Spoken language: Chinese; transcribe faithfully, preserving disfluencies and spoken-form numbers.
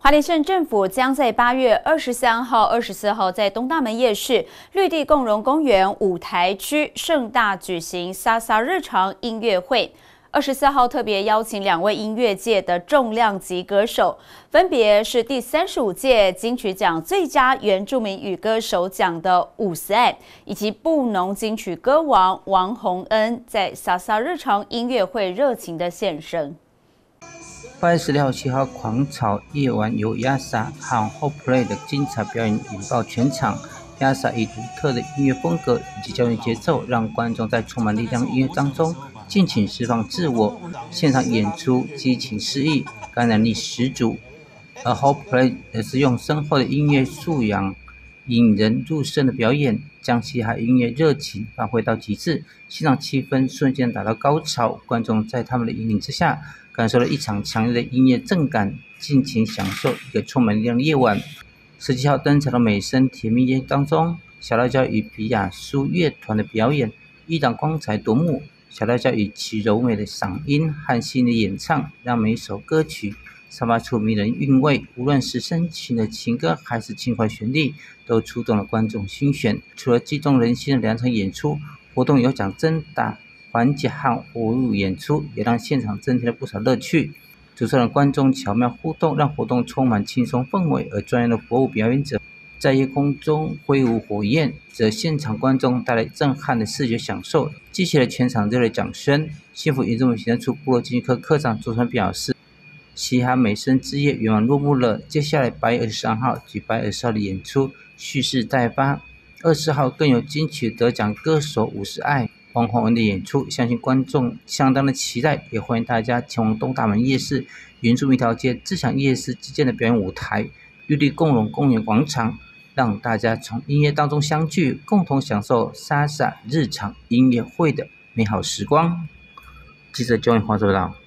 花莲县政府将在八月二十三号、二十四号在东大门夜市绿地共融公园舞台区盛大举行 S A S A 日常音乐会。二十四号特别邀请两位音乐界的重量级歌手，分别是第三十五届金曲奖最佳原住民语歌手奖的伍思爱，以及布农金曲歌王王洪恩，在 S A S A 日常音乐会热情的献声。 八月十六号七号狂潮夜晚由 Y A S A 和 Hoplay 的精彩表演引爆全场。Y A S A 以独特的音乐风格以及教育节奏，让观众在充满力量的音乐当中尽情释放自我。现场演出激情四溢，感染力十足。而 Hoplay 则是用深厚的音乐素养引人入胜的表演，将嘻哈音乐热情发挥到极致，现场气氛瞬间达到高潮。观众在他们的引领之下，感受了一场强烈的音乐震感，尽情享受一个充满力量的夜晚。十七号登场的美声甜蜜夜当中，小辣椒与比亚苏乐团的表演依然光彩夺目。小辣椒以其柔美的嗓音和细腻的演唱，让每首歌曲散发出迷人韵味，无论是深情的情歌还是轻快旋律，都触动了观众心弦。除了激动人心的两场演出，活动有奖征答环节和活物演出，也让现场增添了不少乐趣。主持人观众巧妙互动，让活动充满轻松氛围。而专业的活物表演者在夜空中挥舞火焰，则现场观众带来震撼的视觉享受，激起了全场热烈掌声。幸福原住民行政处部落经济科科长周川表示，嘻哈美声之夜圆满落幕了。接下来八月二十三号及八月二十号的演出蓄势待发，二十四号更有金曲得奖歌手伍思爱、王洪恩的演出，相信观众相当的期待，也欢迎大家前往东大门夜市原住民一条街自强夜市之间的表演舞台绿地共融公园广场，让大家从音乐当中相聚，共同享受 S A S A 日常音乐会的美好时光。记者焦永华报道。